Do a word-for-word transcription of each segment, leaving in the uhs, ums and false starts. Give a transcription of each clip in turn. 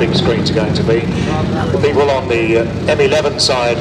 big screens are going to be. The people on the uh, M eleven side.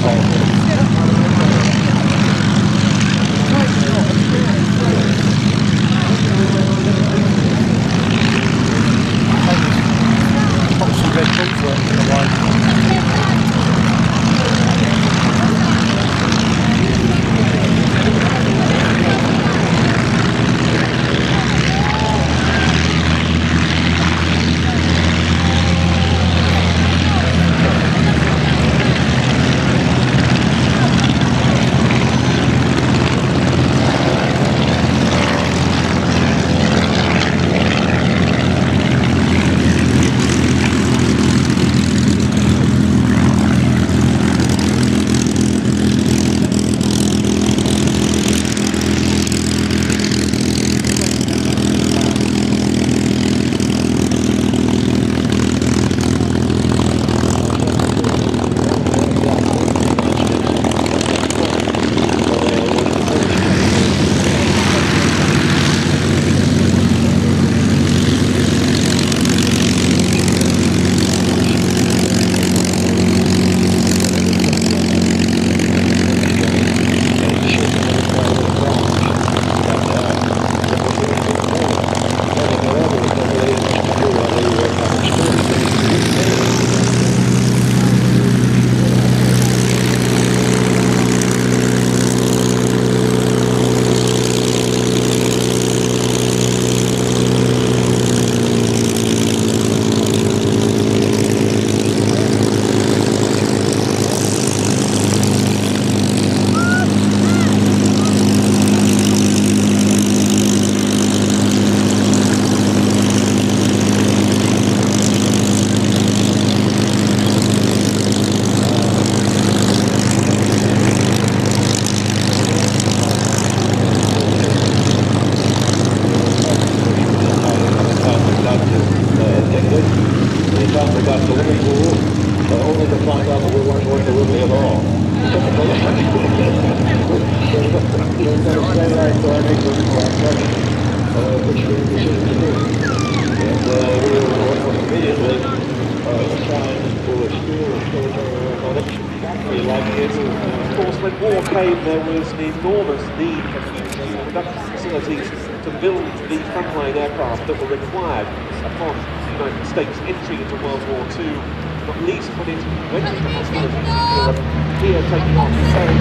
Of course, when war came, there was an enormous need for huge production facilities to build the frontline aircraft that were required upon the United States' entry into World War Two, not least when it went into hostilities in Europe, here taking on the very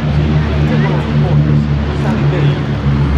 Sally B.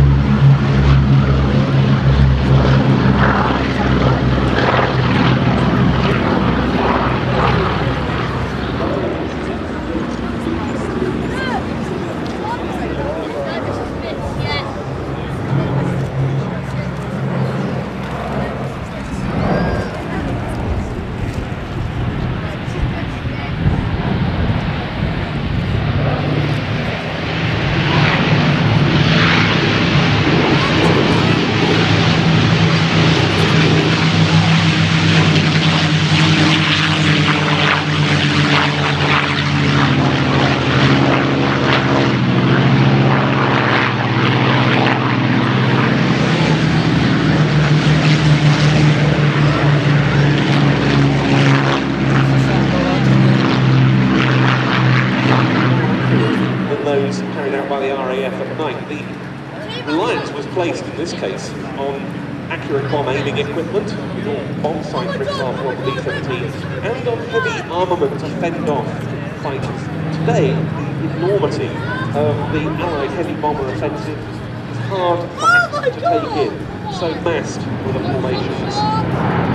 In this case, on accurate bomb aiming equipment, or bomb sight, for example, on the B seventeen, and on heavy armament to fend off fighters. Today, the enormity of the Allied heavy bomber offensive is hard for actors to take in, so massed were the formations.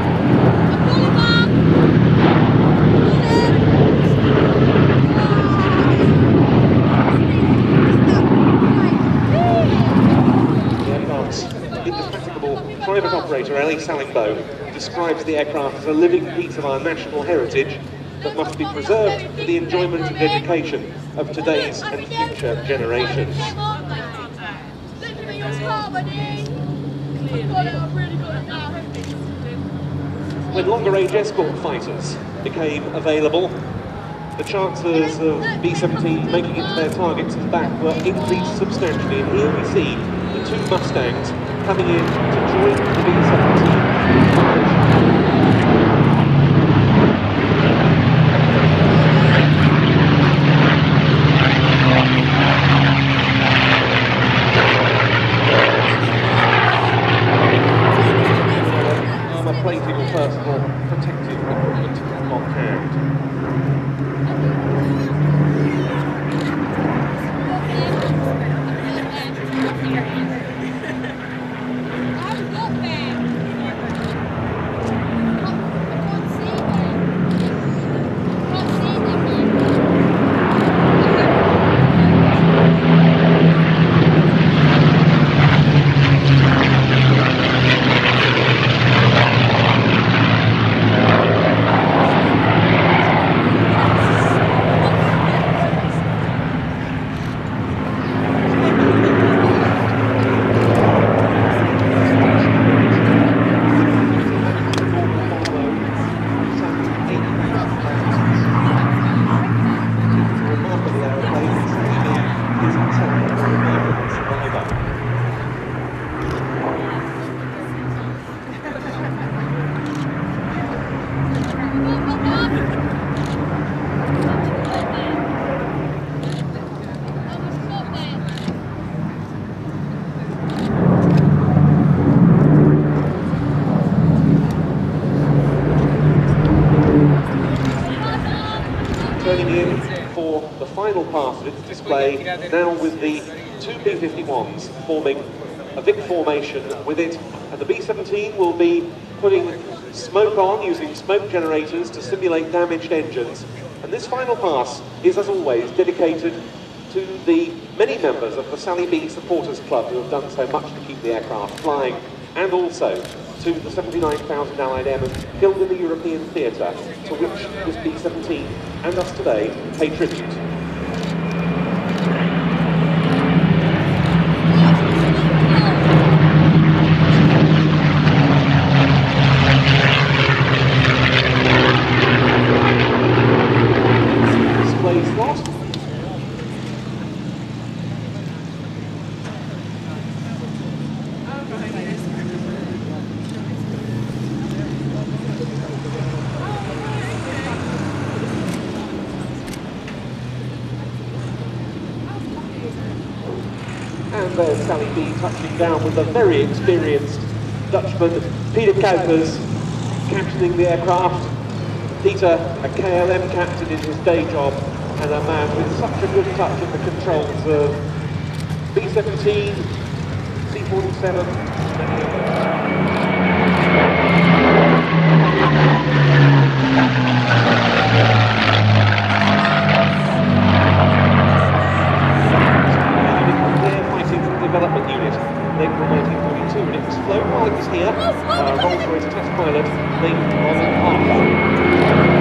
Private operator Ellie Salingbo describes the aircraft as a living piece of our national heritage that must be preserved for the enjoyment and education of today's and future generations. When longer-range escort fighters became available, the chances of B seventeen making it to their targets and back were increased substantially, and here we see the two Mustangs coming in to join the B seventeen. joining in for the final pass of its display, now with the two B fifty-ones forming a Vic formation with it, and the B seventeen will be putting smoke on using smoke generators to simulate damaged engines. And this final pass is, as always, dedicated to the many members of the Sally B Supporters Club who have done so much to keep the aircraft flying, and also to the seventy-nine thousand Allied airmen killed in the European theatre, to which this B seventeen and us today pay tribute. Displays lost. And there's Sally B touching down with a very experienced Dutchman, Peter Kuipers, captaining the aircraft. Peter, a K L M captain in his day job, and a man with such a good touch of the controls of B seventeen, C forty-seven, many others. Development unit, named from nineteen forty-two, and it was flown while it was here by a Rolls-Royce test pilot named Ronald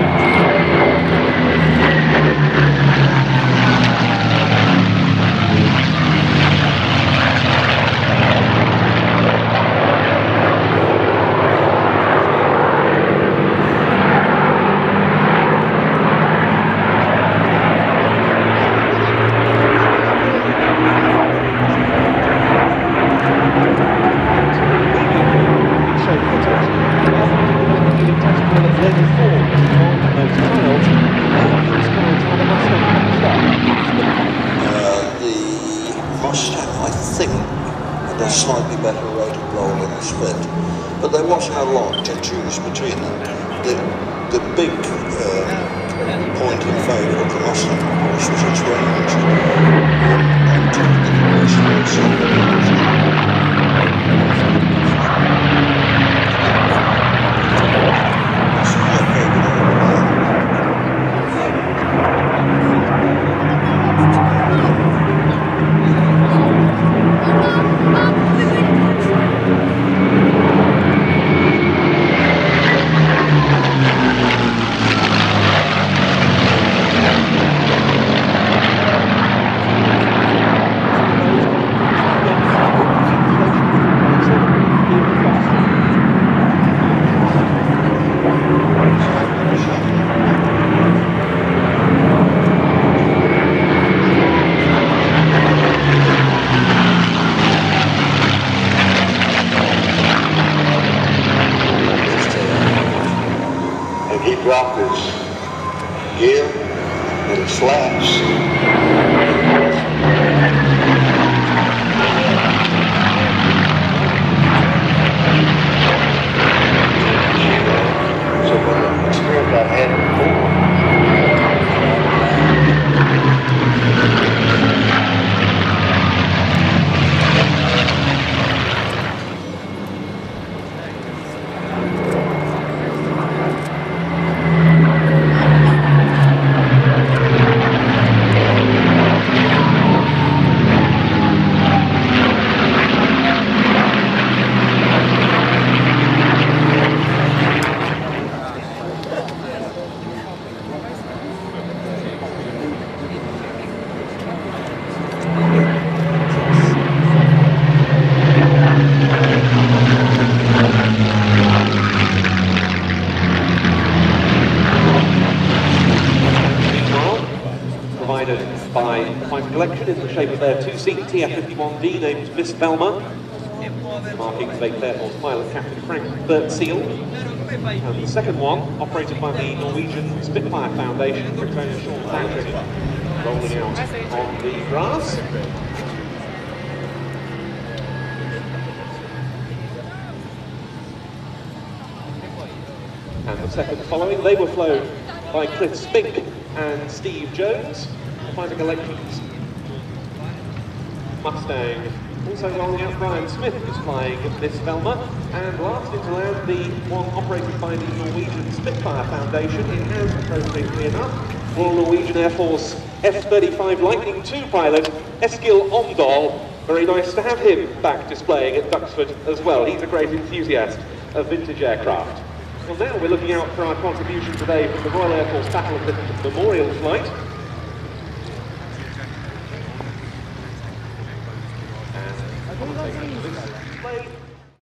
slightly better rate of roll in the split, but there wasn't a lot to choose between them. The, the big uh, point in favour of the Mustang, of course, was its range. And to dropped his gear and his slats. So the experience I had before. By Fine Collection in the shape of their two-seat T F fifty-one D named Miss Velma, marking the Air Force pilot Captain Frank Birtseal. And the second one, operated by the Norwegian Spitfire Foundation, for its own Sean Patrick, rolling out on the grass. And the second following, they were flown by Cliff Spink and Steve Jones, Fighting Elections, Mustang. Also rolling out Brian Smith is flying this Velma, and last into land the one operated by the Norwegian Spitfire Foundation. It has, appropriately enough, Royal Norwegian Air Force F thirty-five Lightning two pilot Eskil Omdahl. Very nice to have him back displaying at Duxford as well. He's a great enthusiast of vintage aircraft. Well, now we're looking out for our contribution today from the Royal Air Force Battle of the Memorial Flight. And commentating this display